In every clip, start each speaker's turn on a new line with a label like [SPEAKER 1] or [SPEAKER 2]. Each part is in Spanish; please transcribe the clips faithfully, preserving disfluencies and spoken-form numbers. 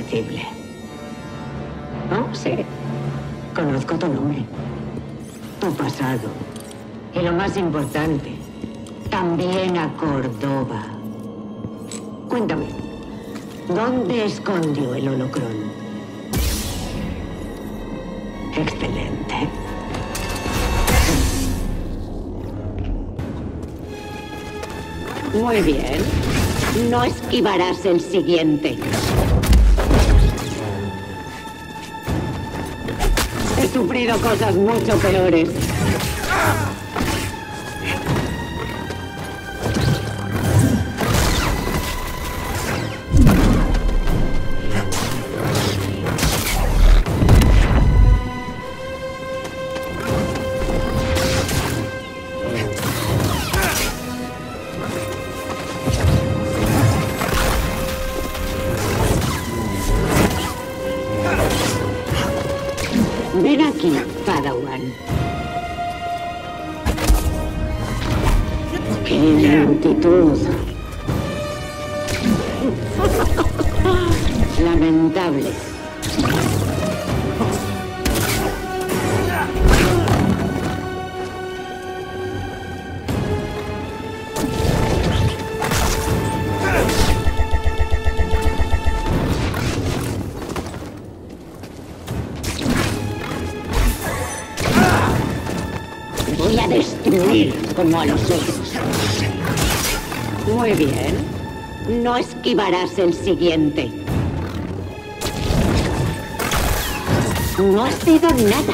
[SPEAKER 1] indecible. Oh, sí. Conozco tu nombre, tu pasado y lo más importante, también a Córdoba. Cuéntame, ¿dónde escondió el holocrón? Excelente. Muy bien. No esquivarás el siguiente. He sufrido cosas mucho peores. Ven aquí, Padawan. ¡Qué lentitud! Lamentable. Voy a destruir como a los otros. Muy bien. No esquivarás el siguiente. No has sido nada.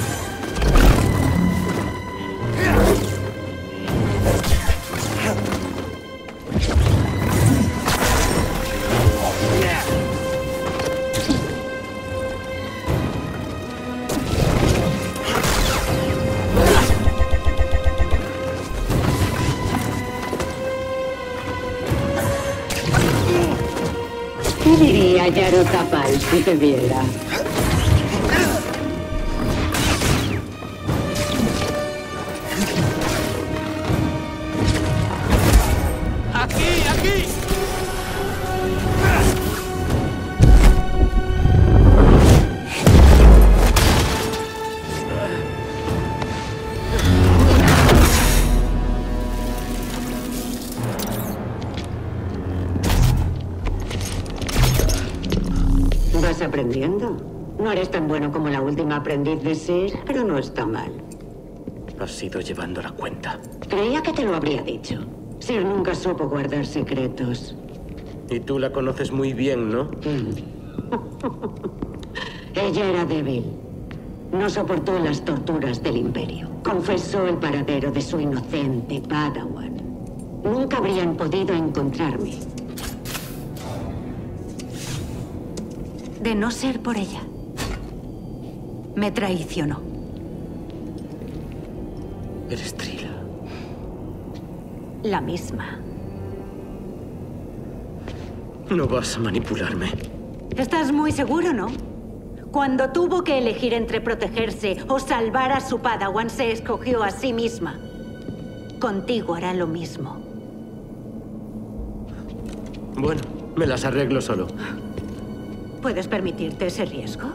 [SPEAKER 1] ¿Qué diría Yaro Tapal si te viera?
[SPEAKER 2] ¡Aquí, aquí!
[SPEAKER 1] ¿Vas aprendiendo? No eres tan bueno como la última aprendiz de Sir, pero no está mal.
[SPEAKER 2] Has ido llevando la cuenta.
[SPEAKER 1] Creía que te lo habría dicho. Sir nunca supo guardar secretos.
[SPEAKER 2] Y tú la conoces muy bien, ¿no?
[SPEAKER 1] Mm. Ella era débil. No soportó las torturas del Imperio. Confesó el paradero de su inocente Padawan. Nunca habrían podido encontrarme.
[SPEAKER 3] De no ser por ella, me traicionó.
[SPEAKER 2] Eres Trila.
[SPEAKER 3] La misma.
[SPEAKER 2] No vas a manipularme.
[SPEAKER 3] ¿Estás muy seguro, no? Cuando tuvo que elegir entre protegerse o salvar a su Padawan, se escogió a sí misma. Contigo hará lo mismo.
[SPEAKER 2] Bueno, me las arreglo solo.
[SPEAKER 3] ¿Puedes permitirte ese riesgo?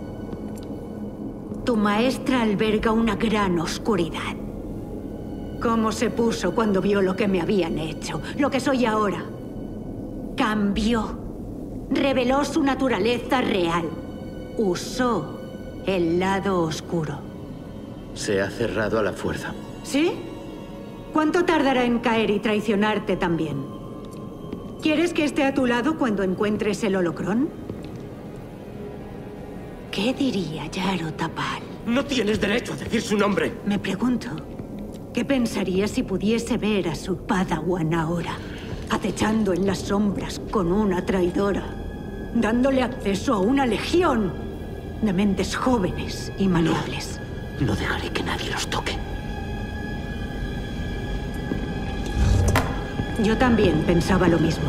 [SPEAKER 3] Tu maestra alberga una gran oscuridad. ¿Cómo se puso cuando vio lo que me habían hecho? Lo que soy ahora. Cambió. Reveló su naturaleza real. Usó el lado oscuro.
[SPEAKER 2] Se ha cerrado a la fuerza.
[SPEAKER 3] ¿Sí? ¿Cuánto tardará en caer y traicionarte también? ¿Quieres que esté a tu lado cuando encuentres el holocrón? ¿Qué diría Yaro Tapal?
[SPEAKER 2] No tienes derecho a decir su nombre.
[SPEAKER 3] Me pregunto, ¿qué pensaría si pudiese ver a su Padawan ahora, acechando en las sombras con una traidora, dándole acceso a una legión de mentes jóvenes y maleables?
[SPEAKER 2] No, no dejaré que nadie los toque.
[SPEAKER 3] Yo también pensaba lo mismo.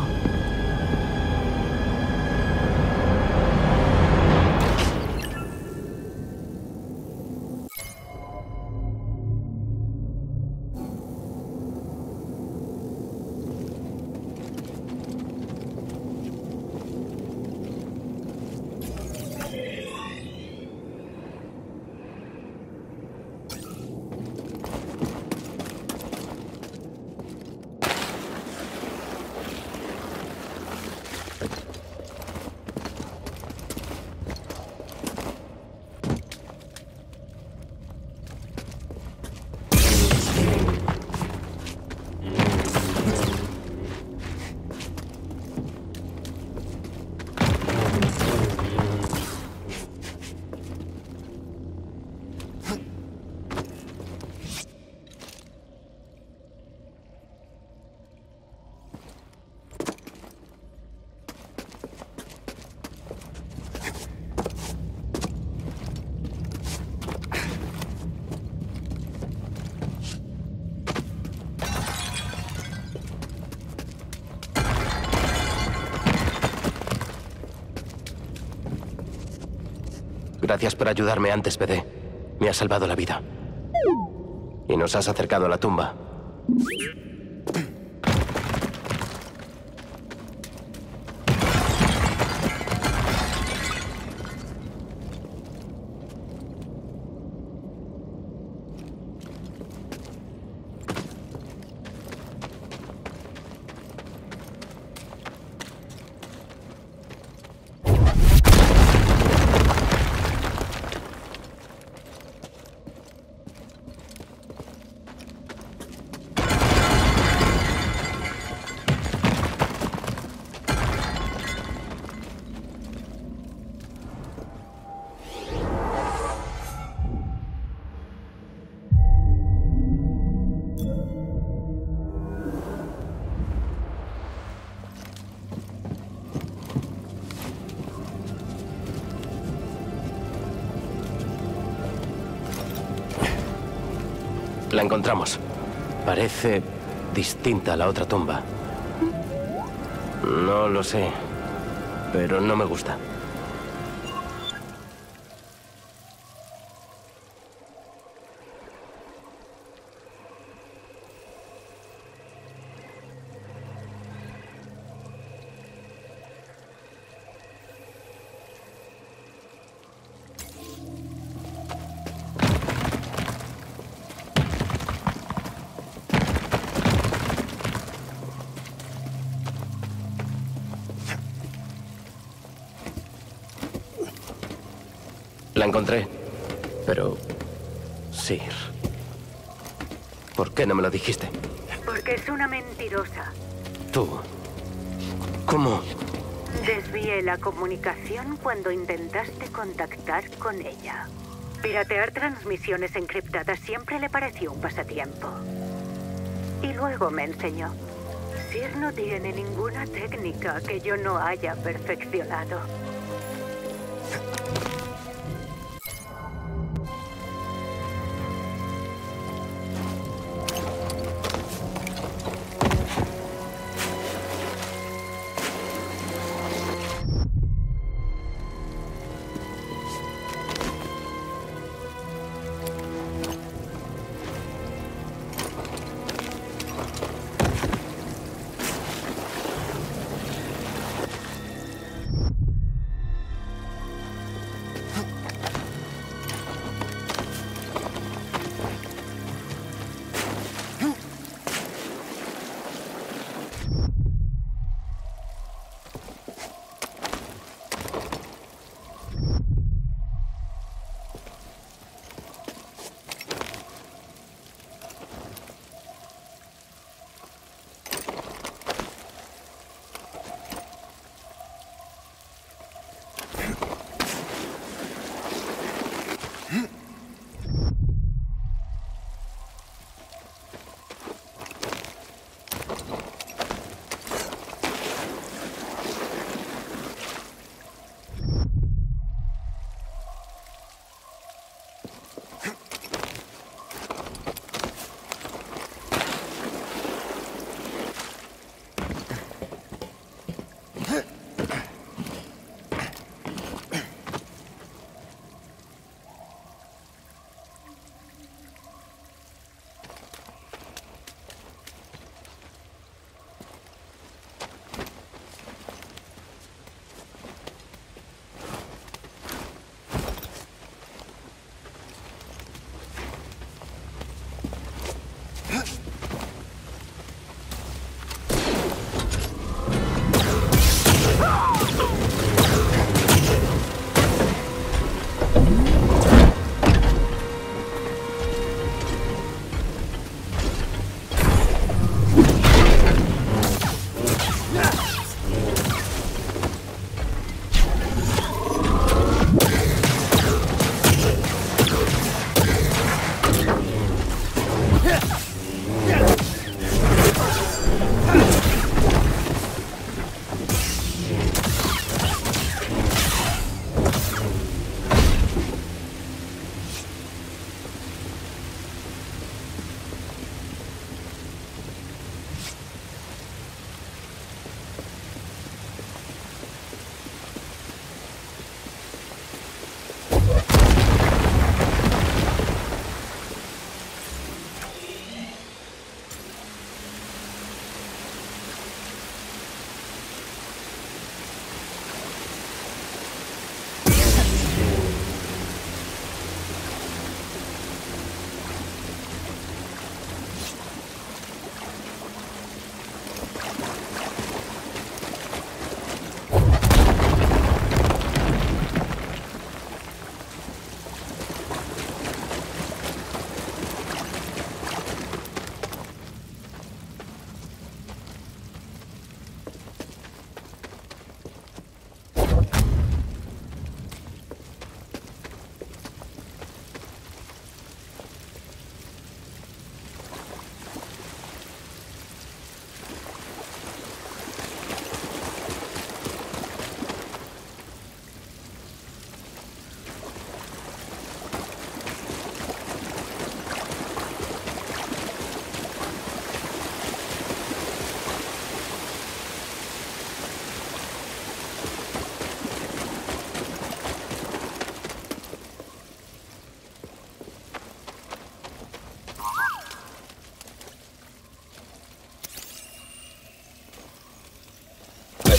[SPEAKER 2] Gracias por ayudarme antes, P D. Me has salvado la vida. Y nos has acercado a la tumba. La encontramos. Parece distinta a la otra tumba. No lo sé, pero no me gusta. La encontré, pero... Sir... ¿Por qué no me lo dijiste?
[SPEAKER 3] Porque es una mentirosa.
[SPEAKER 2] Tú... ¿Cómo?
[SPEAKER 3] Desvié la comunicación cuando intentaste contactar con ella. Piratear transmisiones encriptadas siempre le pareció un pasatiempo. Y luego me enseñó. Sir no tiene ninguna técnica que yo no haya perfeccionado.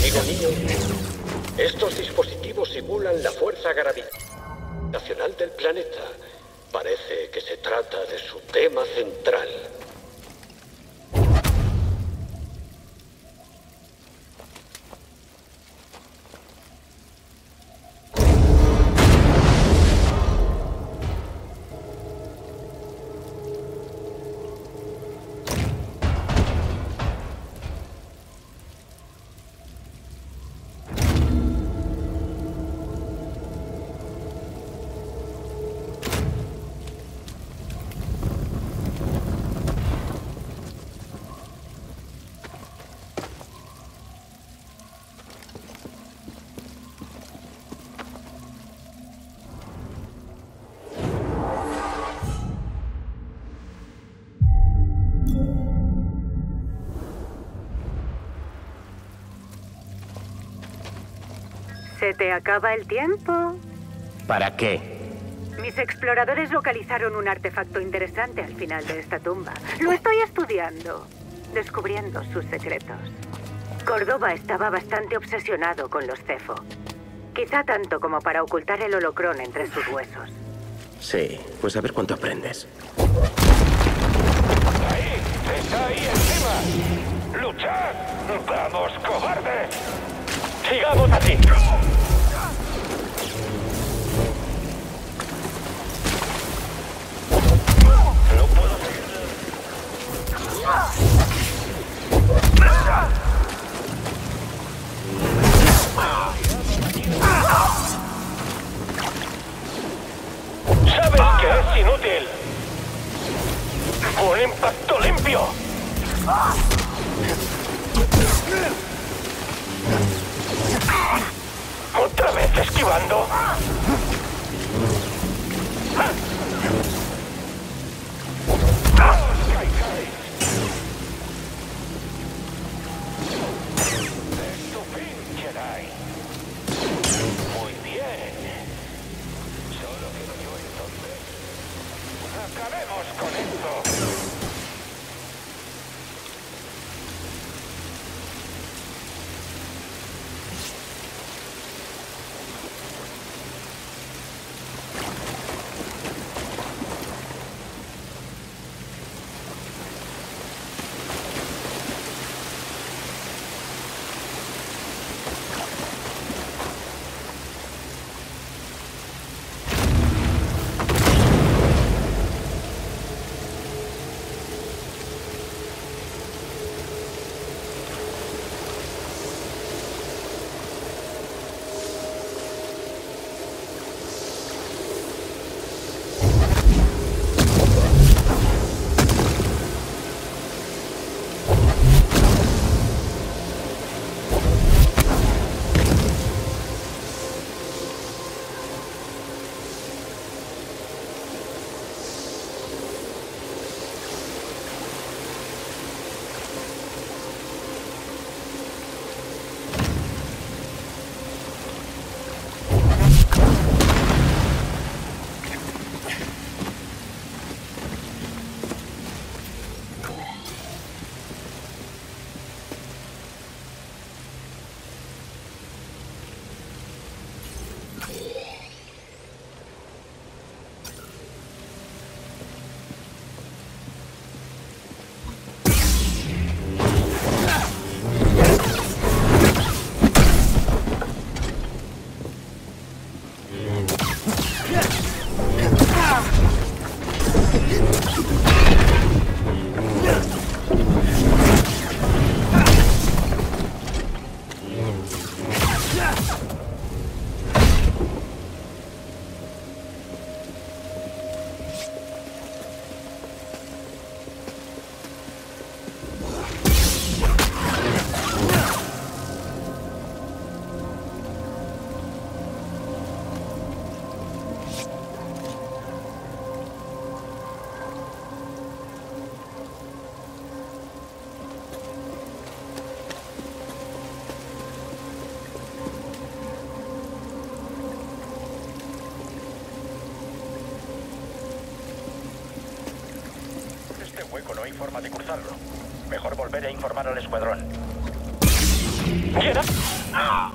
[SPEAKER 4] Amigo mío, estos dispositivos simulan la fuerza gravitacional del planeta. Parece que se trata de su tema central.
[SPEAKER 3] ¿Se te acaba el tiempo?
[SPEAKER 2] ¿Para qué?
[SPEAKER 3] Mis exploradores localizaron un artefacto interesante al final de esta tumba. Lo estoy estudiando, descubriendo sus secretos. Córdoba estaba bastante obsesionado con los Zeffo. Quizá tanto como para ocultar el holocrón entre sus huesos.
[SPEAKER 2] Sí, pues a ver cuánto aprendes.
[SPEAKER 5] ¡Ahí! ¡Está ahí encima! ¡Luchad! ¡Vamos, cobardes! ¡Sigamos así! No puedo seguir. ¿Sabes que es inútil? ¡Un impacto limpio! ¿Otra vez esquivando? Es tu fin, Jedi. Muy bien. Solo quedo yo entonces. Acabemos con esto.
[SPEAKER 6] Hueco, no hay forma de cruzarlo. Mejor volver a informar al escuadrón.
[SPEAKER 5] Jedi... ¡Ah!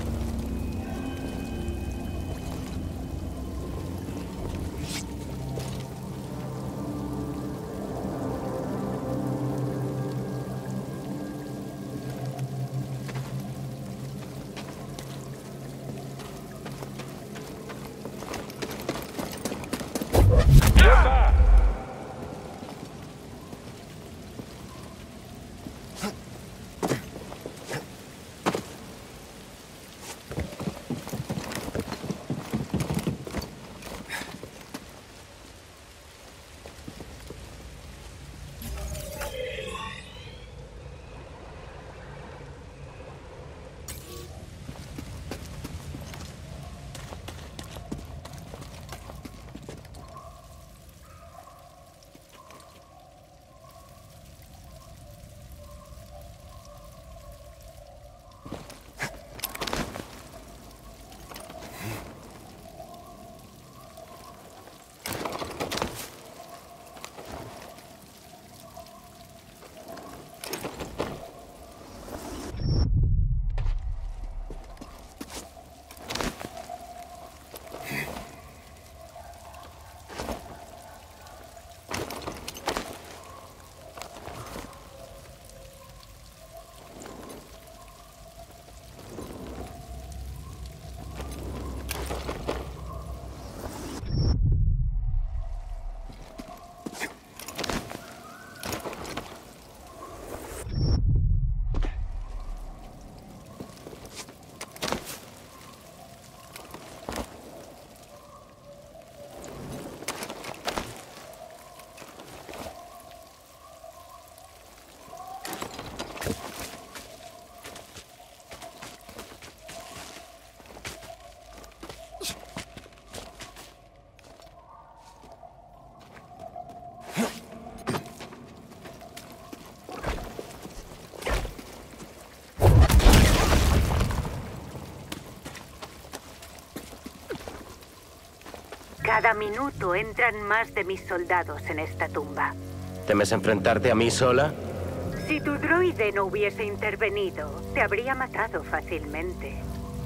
[SPEAKER 3] Cada minuto entran más de mis soldados en esta tumba.
[SPEAKER 2] ¿Temes enfrentarte a mí sola?
[SPEAKER 3] Si tu droide no hubiese intervenido, te habría matado fácilmente.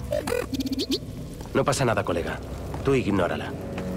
[SPEAKER 2] No pasa nada, colega. Tú ignórala.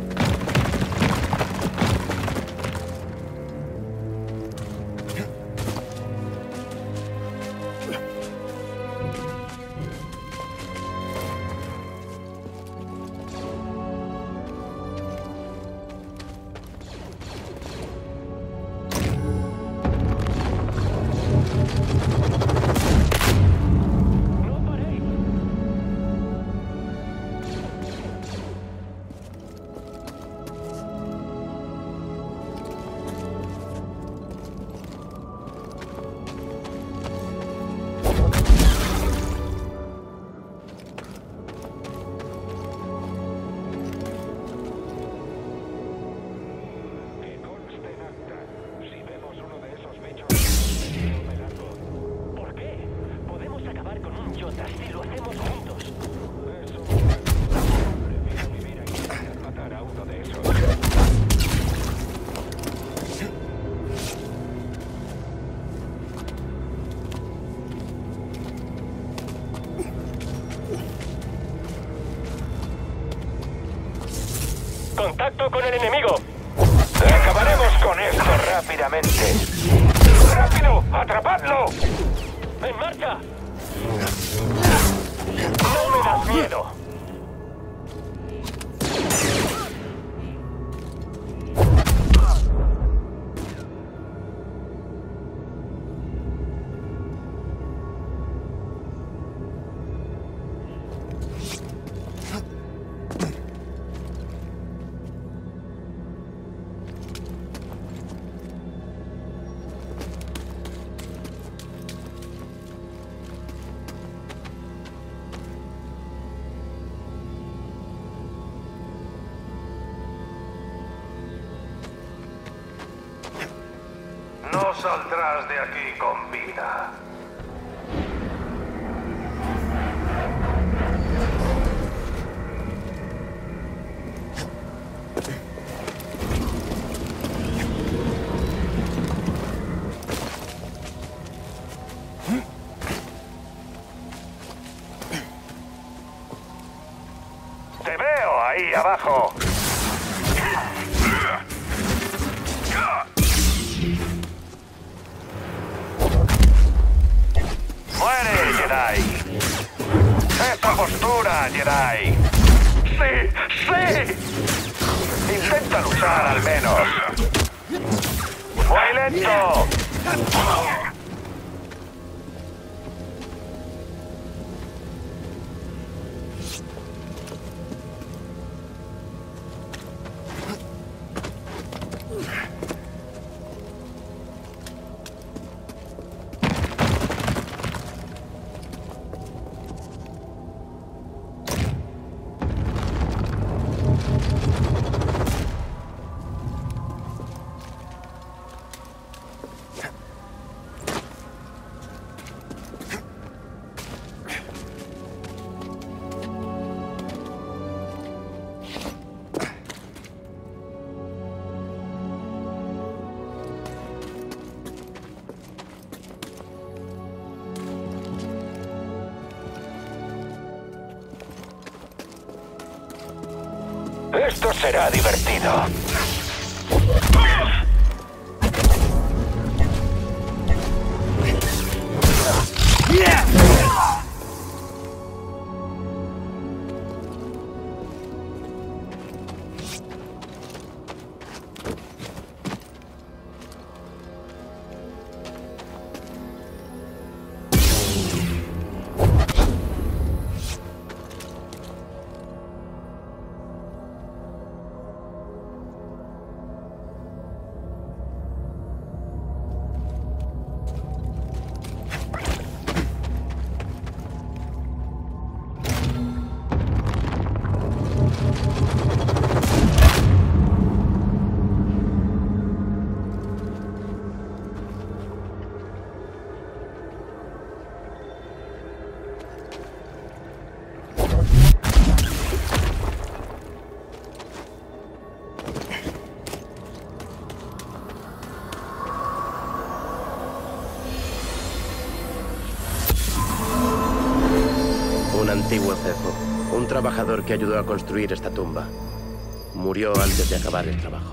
[SPEAKER 5] ¡Contacto con el enemigo! ¡Acabaremos con esto rápidamente! ¡Rápido! ¡Atrapadlo! ¡En marcha! ¡No me das miedo!
[SPEAKER 6] No saldrás de aquí con vida.
[SPEAKER 5] ¡Te veo ahí abajo! ¡Muere, Jedi! ¡Esa postura, Jedi! ¡Sí! ¡Sí! Intenta luchar al menos. ¡Muy lento! Esto será divertido.
[SPEAKER 2] Antiguo cepo, un trabajador que ayudó a construir esta tumba. Murió antes de acabar el trabajo.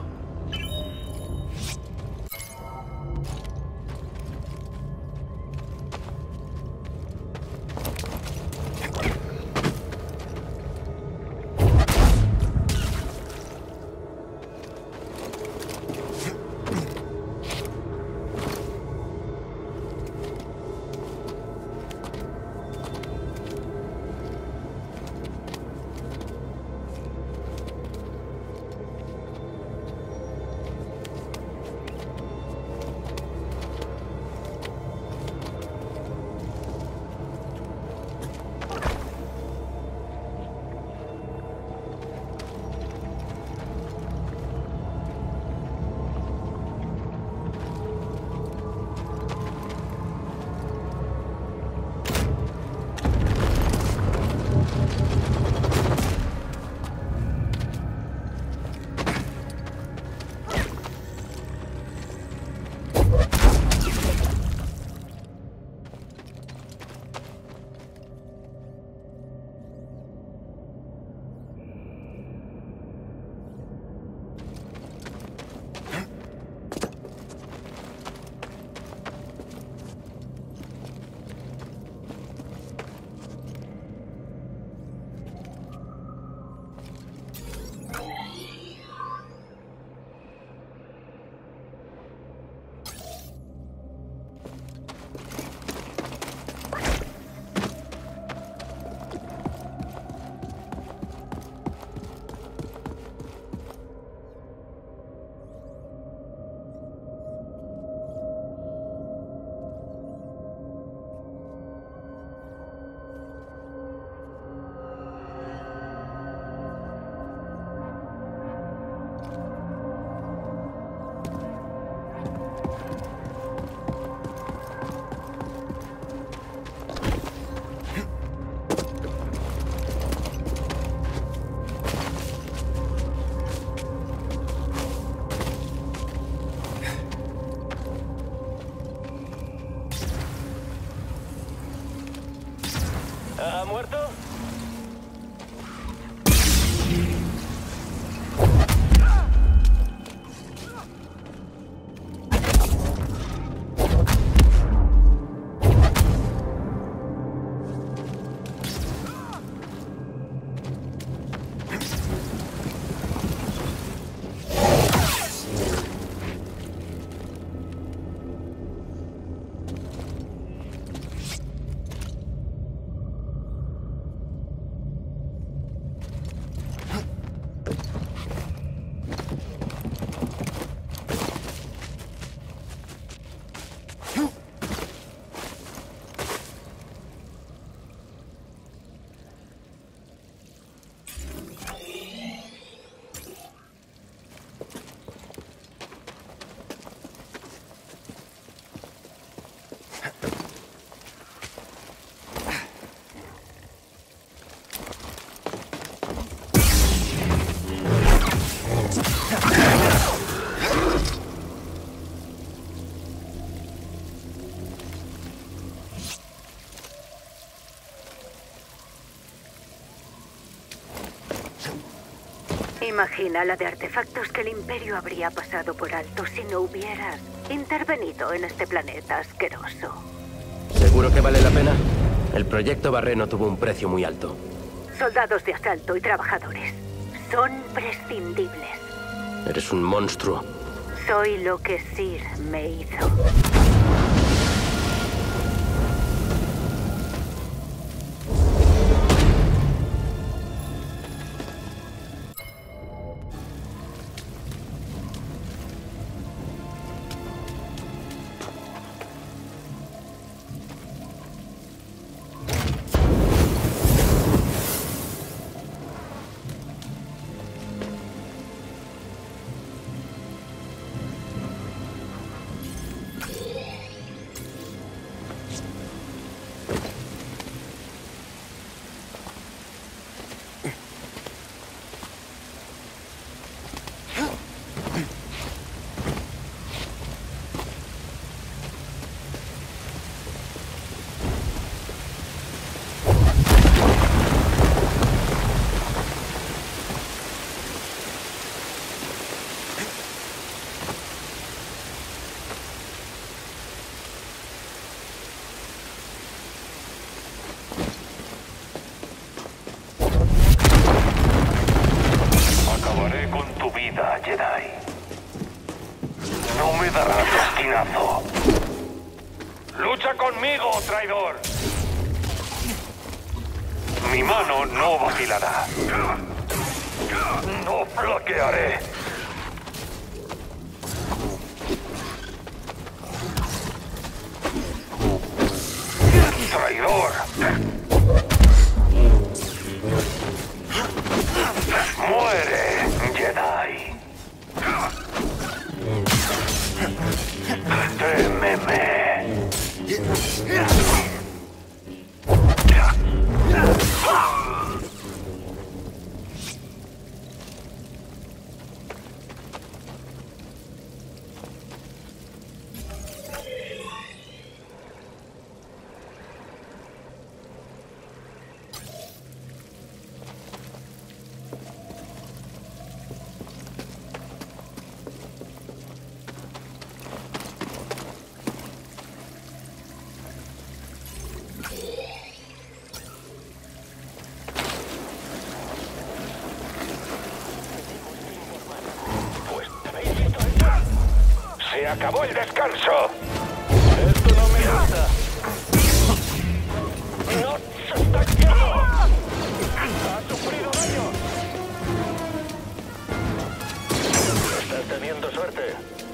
[SPEAKER 3] Imagina la de artefactos que el Imperio habría pasado por alto si no hubieras intervenido en este planeta asqueroso.
[SPEAKER 2] ¿Seguro que vale la pena? El proyecto Barreno tuvo un precio muy alto.
[SPEAKER 3] Soldados de asalto y trabajadores. Son prescindibles.
[SPEAKER 2] Eres un monstruo.
[SPEAKER 3] Soy lo que Sir me hizo.
[SPEAKER 5] Jedi. No me darás esquinazo. ¡Lucha conmigo, traidor! Mi mano no vacilará. No flaquearé. ¡Traidor! ¡Muere, Jedi! ¡Témeme! ¡Se acabó el descanso! ¡Esto no me gusta! ¡No se está quieto! ¡Ha sufrido daño! ¿Estás teniendo suerte?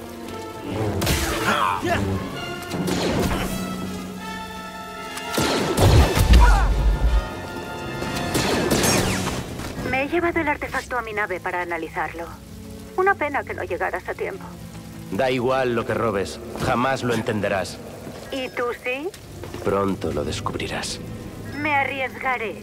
[SPEAKER 3] Me he llevado el artefacto a mi nave para analizarlo. Una pena que no llegaras a tiempo.
[SPEAKER 2] Da igual lo que robes. Jamás lo entenderás.
[SPEAKER 3] ¿Y tú sí?
[SPEAKER 2] Pronto lo descubrirás.
[SPEAKER 3] Me arriesgaré.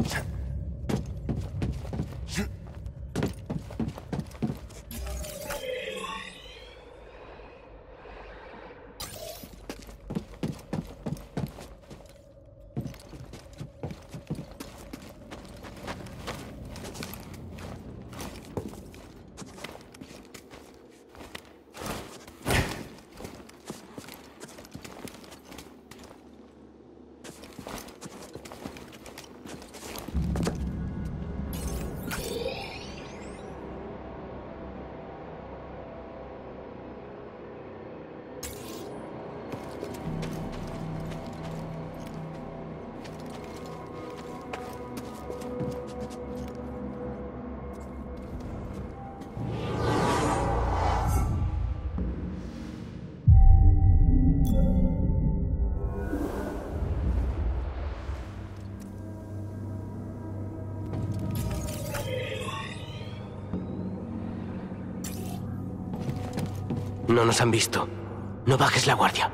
[SPEAKER 2] No nos han visto. No bajes la guardia.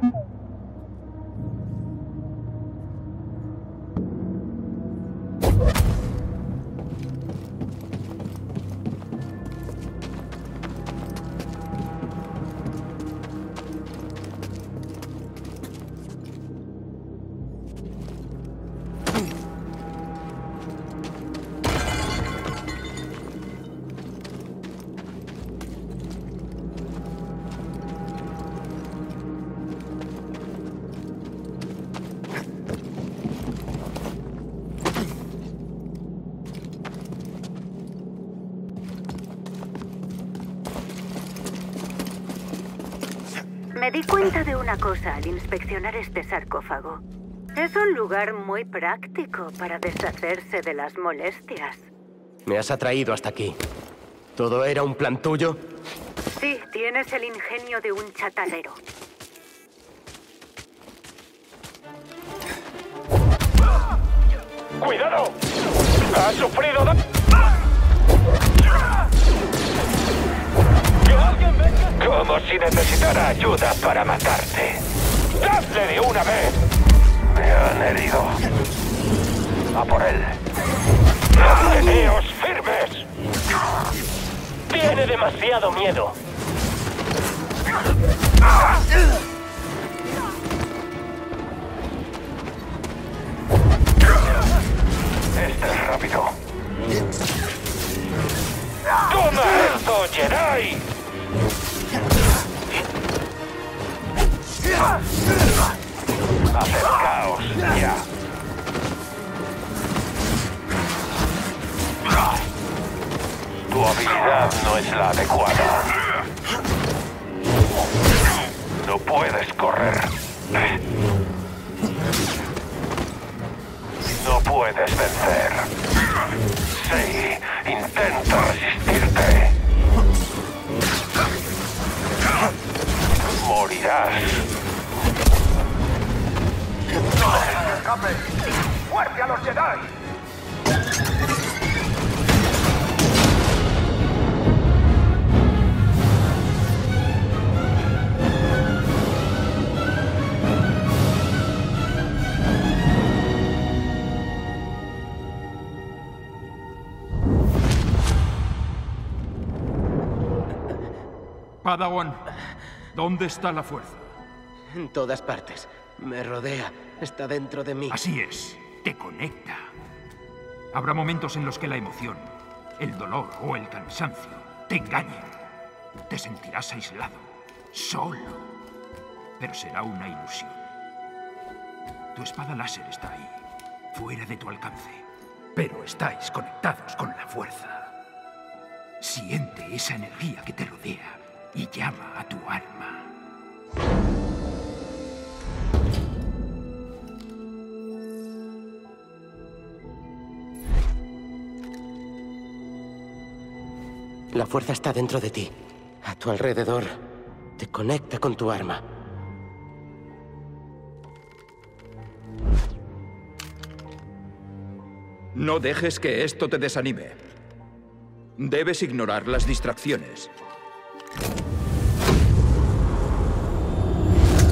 [SPEAKER 3] Me di cuenta de una cosa al inspeccionar este sarcófago. Es un lugar muy práctico para deshacerse de las molestias.
[SPEAKER 2] Me has atraído hasta aquí. ¿Todo era un plan tuyo?
[SPEAKER 3] Sí, tienes el ingenio de un chatarrero.
[SPEAKER 5] ¡Cuidado! ¡Ha sufrido daño! Como si necesitara ayuda para matarte. ¡Dadle de una vez! Me han herido. A por él. ¡Manteneos firmes! Tiene demasiado miedo. Este es rápido. ¡Toma esto, Jedi! Acercaos ya. Tu habilidad no es la adecuada. No puedes correr. No puedes vencer. Sí, intenta resistirte. Morirás. ¡Escape! ¡Muerte a los Jedi!
[SPEAKER 7] Padawan, ¿dónde está la fuerza?
[SPEAKER 2] En todas partes. Me rodea. Está dentro de mí.
[SPEAKER 7] Así es. Te conecta. Habrá momentos en los que la emoción, el dolor o el cansancio te engañen. Te sentirás aislado, solo. Pero será una ilusión. Tu espada láser está ahí, fuera de tu alcance. Pero estáis conectados con la fuerza. Siente esa energía que te rodea y llama a tu alma.
[SPEAKER 2] La fuerza está dentro de ti, a tu alrededor. Te conecta con tu arma.
[SPEAKER 8] No dejes que esto te desanime. Debes ignorar las distracciones.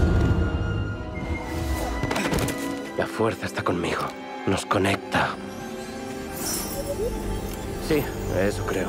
[SPEAKER 2] La fuerza está conmigo. Nos conecta. Sí, eso creo.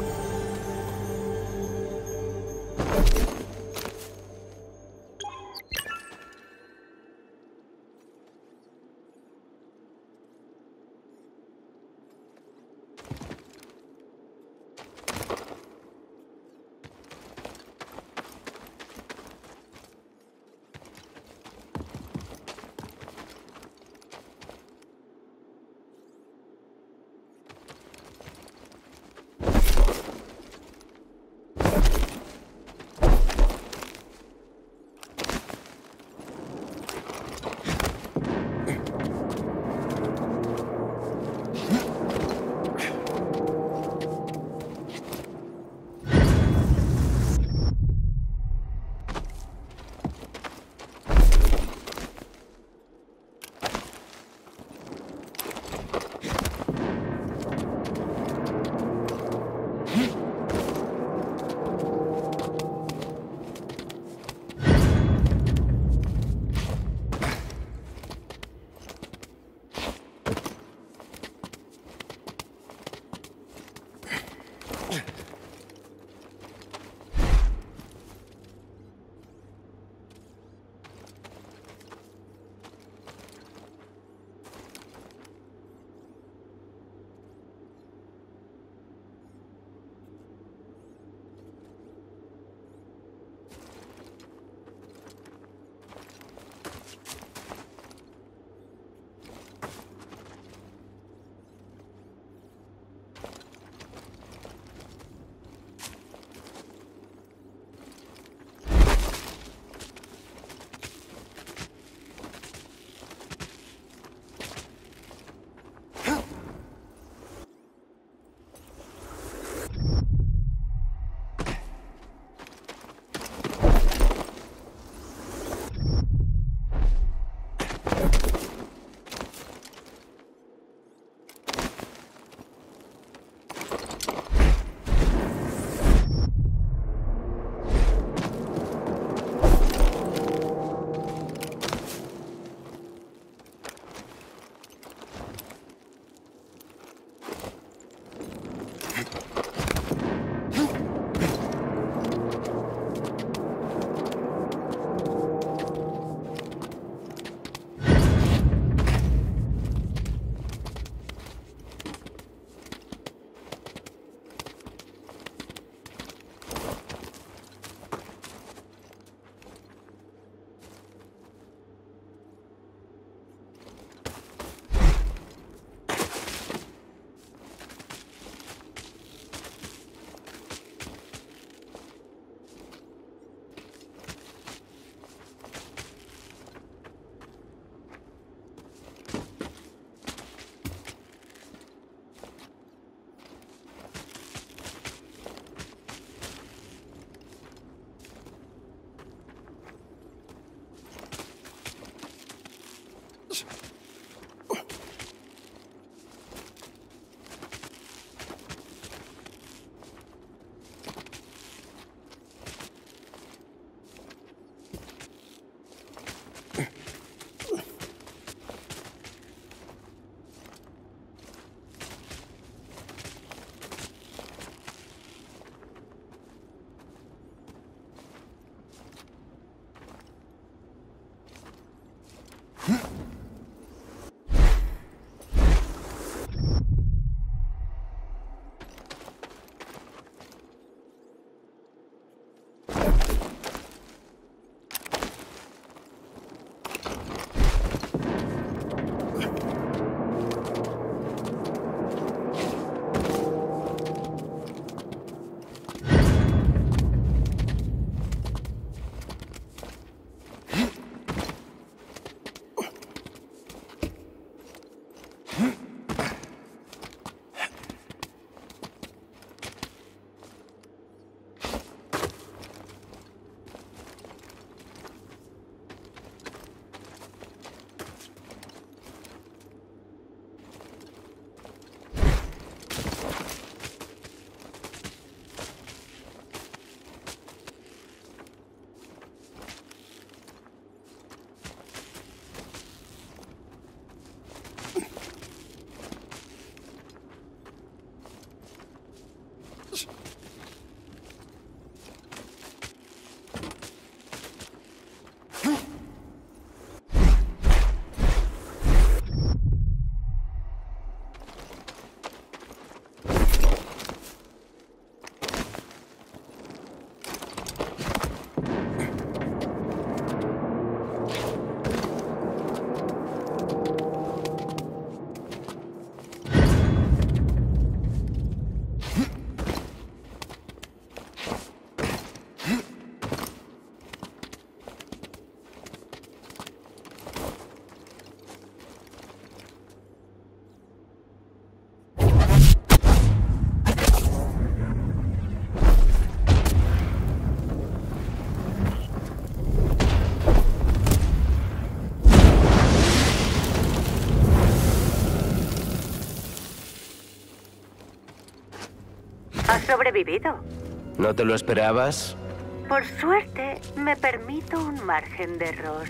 [SPEAKER 3] sobrevivido.
[SPEAKER 2] ¿No te lo esperabas?
[SPEAKER 3] Por suerte, me permito un margen de error.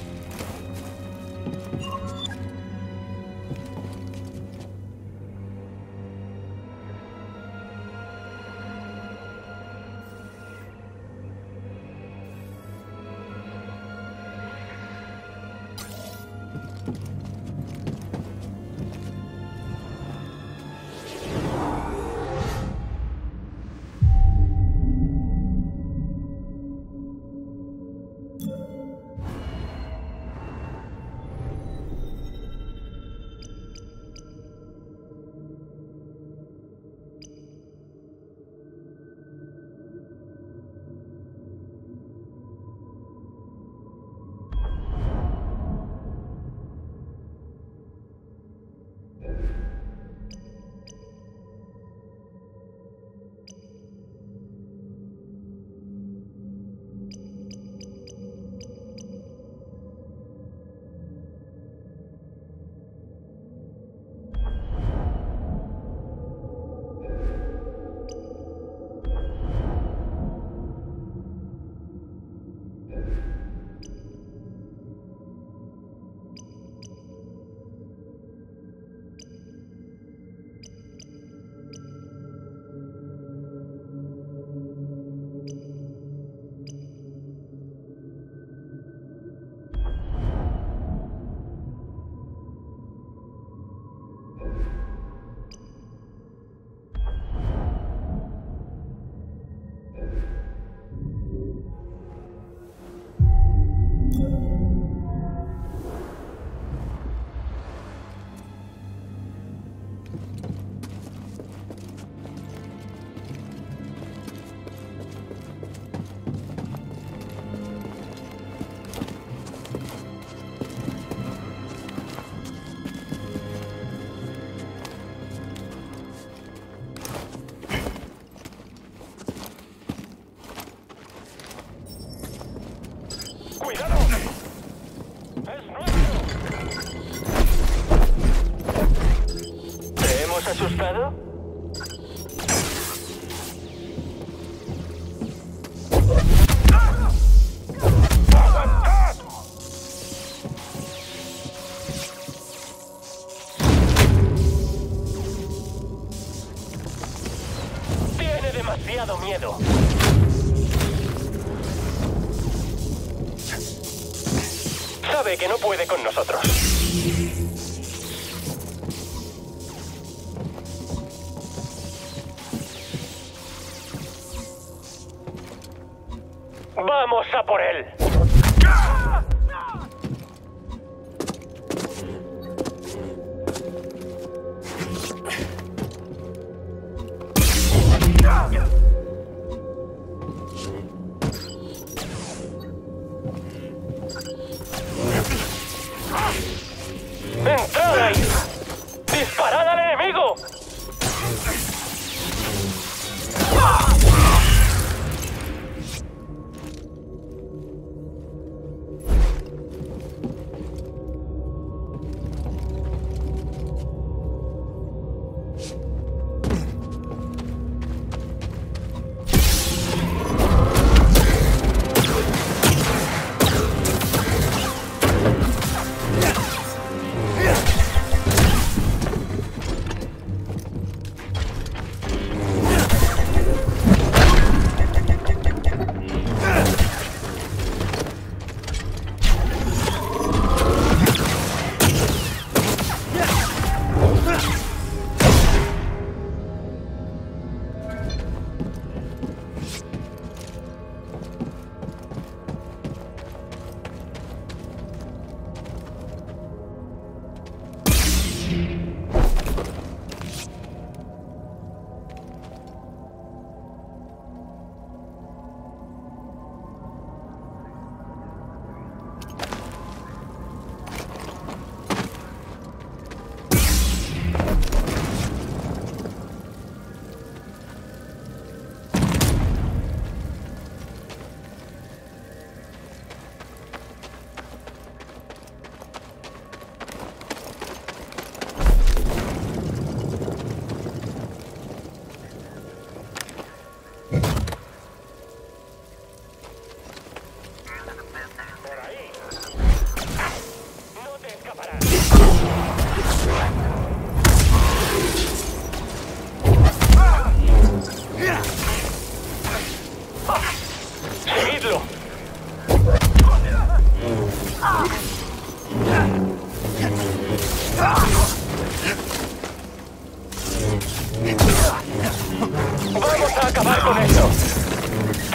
[SPEAKER 5] ¡Cuidado! ¡Es nuestro! ¿Te hemos asustado? ¡Aguantad! Tiene demasiado miedo. Sabe que no puede con nosotros. ¡Vamos a por él! ¡Entrad ahí! ¡Disparad al enemigo!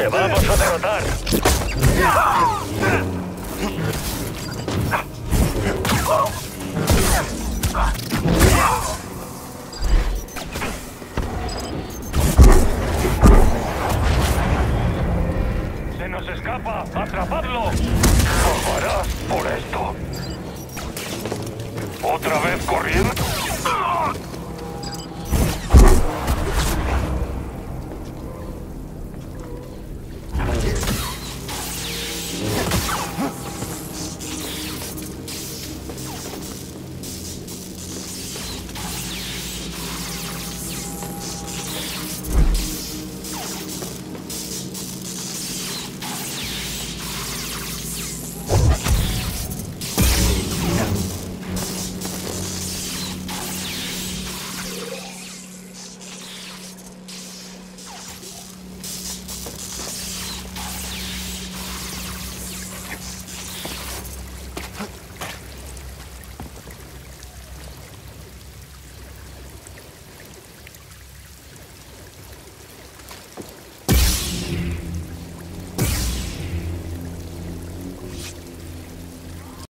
[SPEAKER 5] vamos a derrotar.
[SPEAKER 6] ¡Oh!